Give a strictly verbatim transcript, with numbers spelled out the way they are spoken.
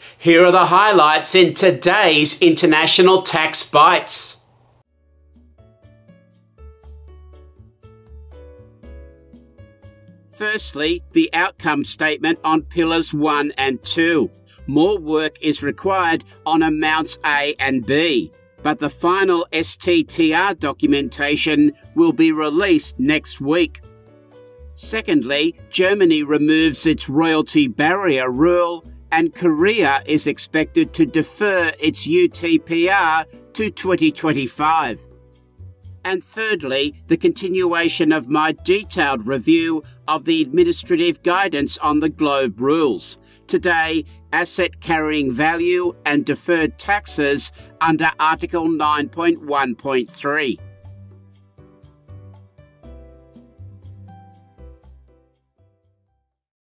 Here are the highlights in today's International Tax Bites. Firstly, the outcome statement on Pillars one and two. More work is required on amounts A and B, but the final S T T R documentation will be released next week. Secondly, Germany removes its royalty barrier rule, and Korea is expected to defer its U T P R to twenty twenty-five. And thirdly, the continuation of my detailed review of the administrative guidance on the Globe rules. Today, asset carrying value and deferred taxes under Article nine point one point three.